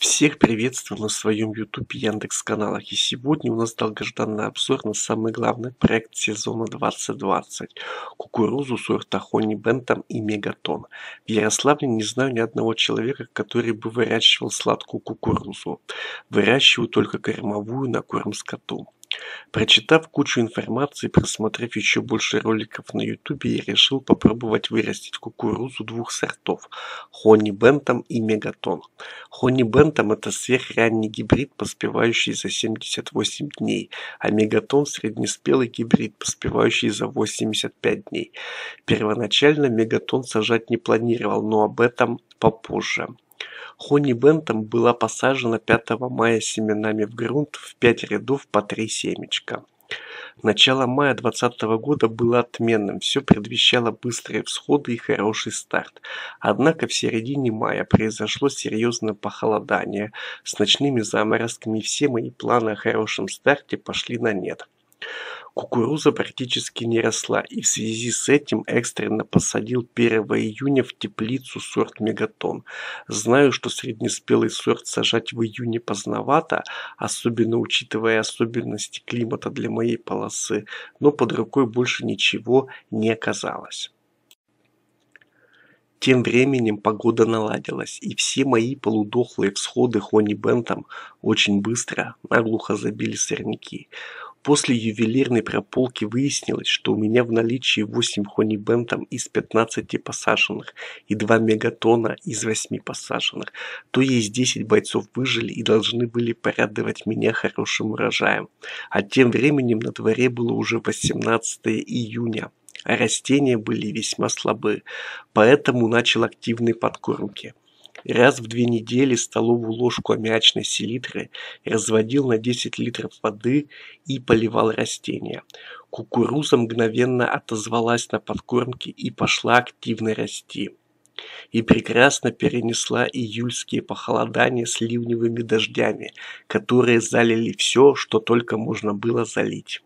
Всех приветствую на своем YouTube и Яндекс.Каналах. И сегодня у нас долгожданный обзор на самый главный проект сезона 2020– кукурузу сорта Honey Bantam и Мегатон. В Ярославле не знаю ни одного человека, который бы выращивал сладкую кукурузу. Выращиваю только кормовую на корм скоту. Прочитав кучу информации, просмотрев еще больше роликов на YouTube, я решил попробовать вырастить кукурузу двух сортов– Honey Bantam и Мегатон. Honey Bantam– это сверхранний гибрид, поспевающий за 78 дней, а Мегатон– среднеспелый гибрид, поспевающий за 85 дней. Первоначально Мегатон сажать не планировал, но об этом попозже. Honey Bantam была посажена 5 мая семенами в грунт в 5 рядов по 3 семечка. Начало мая 2020 года было отменным, все предвещало быстрые всходы и хороший старт. Однако в середине мая произошло серьезное похолодание с ночными заморозками, и все мои планы о хорошем старте пошли на нет. Кукуруза практически не росла, и в связи с этим экстренно посадил 1 июня в теплицу сорт Мегатон. Знаю, что среднеспелый сорт сажать в июне поздновато, особенно учитывая особенности климата для моей полосы, но под рукой больше ничего не оказалось. Тем временем погода наладилась, и все мои полудохлые всходы Honey Bantam очень быстро наглухо забили сорняки. После ювелирной прополки выяснилось, что у меня в наличии 8 Honey Bantam из 15 посаженных и 2 Мегатона из 8 посаженных, то есть 10 бойцов выжили и должны были порадовать меня хорошим урожаем. А тем временем на дворе было уже 18 июня. А растения были весьма слабы, поэтому начал активные подкормки. Раз в 2 недели столовую ложку аммиачной селитры разводил на 10 литров воды и поливал растения. Кукуруза мгновенно отозвалась на подкормки и пошла активно расти. И прекрасно перенесла июльские похолодания с ливневыми дождями, которые залили все, что только можно было залить.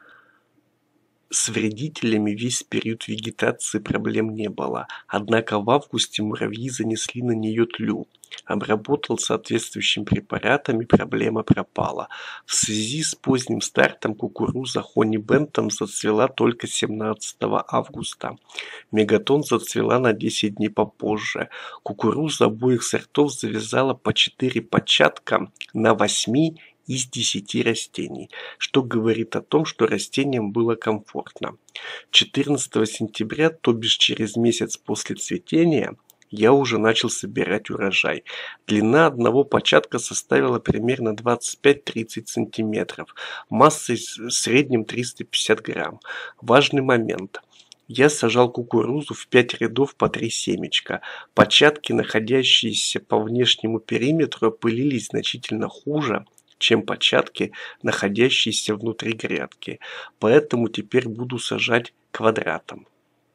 С вредителями весь период вегетации проблем не было, однако в августе муравьи занесли на нее тлю. Обработал соответствующими препаратами, проблема пропала. В связи с поздним стартом кукуруза Honey Bantam зацвела только 17 августа. Мегатон зацвела на 10 дней попозже. Кукуруза обоих сортов завязала по 4 початка на 8 из 10 растений, что говорит о том, что растениям было комфортно. 14 сентября, то бишь через месяц после цветения, я уже начал собирать урожай. Длина одного початка составила примерно 25-30 сантиметров, массой в среднем 350 грамм. Важный момент. Я сажал кукурузу в 5 рядов по 3 семечка. Початки, находящиеся по внешнему периметру, опылились значительно хуже, чем початки, находящиеся внутри грядки. Поэтому теперь буду сажать квадратом.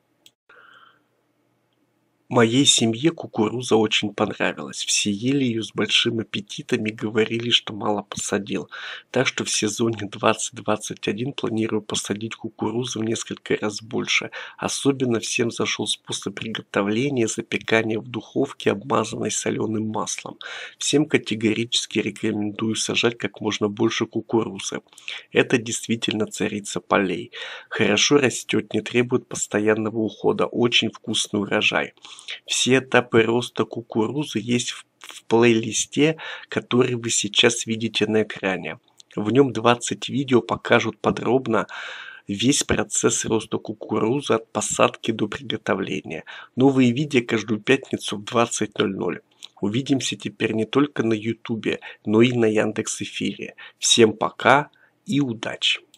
Моей семье кукуруза очень понравилась. Все ели ее с большим аппетитом и говорили, что мало посадил. Так что в сезоне 2021 планирую посадить кукурузу в несколько раз больше. Особенно всем зашел способ приготовления запекания в духовке, обмазанной соленым маслом. Всем категорически рекомендую сажать как можно больше кукурузы. Это действительно царица полей. Хорошо растет, не требует постоянного ухода. Очень вкусный урожай. Все этапы роста кукурузы есть в плейлисте, который вы сейчас видите на экране. В нем 20 видео покажут подробно весь процесс роста кукурузы от посадки до приготовления. Новые видео каждую пятницу в 20:00. Увидимся теперь не только на YouTube, но и на Яндекс.Эфире. Всем пока и удачи!